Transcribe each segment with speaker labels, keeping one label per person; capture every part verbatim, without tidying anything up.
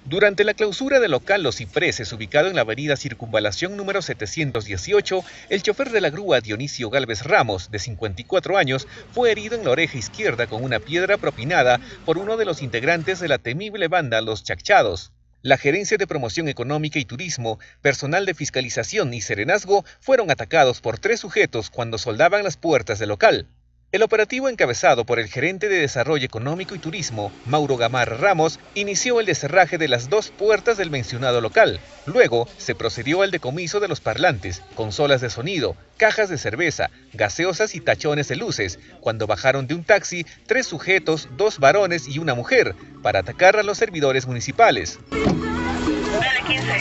Speaker 1: Durante la clausura del local Los Cipreses, ubicado en la avenida Circunvalación número setecientos dieciocho, el chofer de la grúa Dionisio Gálvez Ramos, de cincuenta y cuatro años, fue herido en la oreja izquierda con una piedra propinada por uno de los integrantes de la temible banda Los Chacchados. La Gerencia de Promoción Económica y Turismo, personal de fiscalización y serenazgo fueron atacados por tres sujetos cuando soldaban las puertas del local. El operativo, encabezado por el gerente de Desarrollo Económico y Turismo, Mauro Gamarra Ramos, inició el descerraje de las dos puertas del mencionado local. Luego, se procedió al decomiso de los parlantes, consolas de sonido, cajas de cerveza, gaseosas y tachones de luces, cuando bajaron de un taxi tres sujetos, dos varones y una mujer, para atacar a los servidores municipales.
Speaker 2: Dale, quince.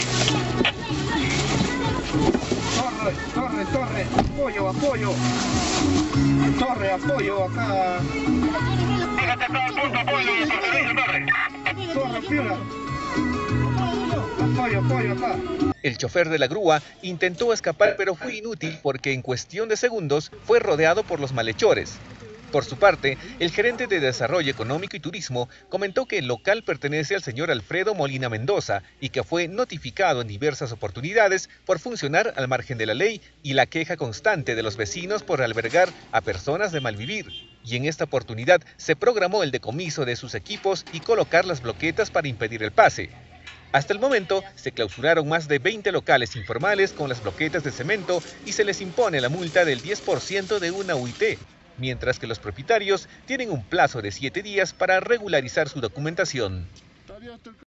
Speaker 3: Torre, torre, torre, apoyo, apoyo. Torre, apoyo acá.
Speaker 2: Fíjate acá, punto, apoyo, torre, torre.
Speaker 3: Torre, fila. Apoyo, apoyo acá.
Speaker 1: El chofer de la grúa intentó escapar, pero fue inútil porque en cuestión de segundos fue rodeado por los malhechores. Por su parte, el gerente de Desarrollo Económico y Turismo comentó que el local pertenece al señor Alfredo Molina Mendoza y que fue notificado en diversas oportunidades por funcionar al margen de la ley y la queja constante de los vecinos por albergar a personas de malvivir. Y en esta oportunidad se programó el decomiso de sus equipos y colocar las bloquetas para impedir el pase. Hasta el momento, se clausuraron más de veinte locales informales con las bloquetas de cemento y se les impone la multa del diez por ciento de una U I T, mientras que los propietarios tienen un plazo de siete días para regularizar su documentación.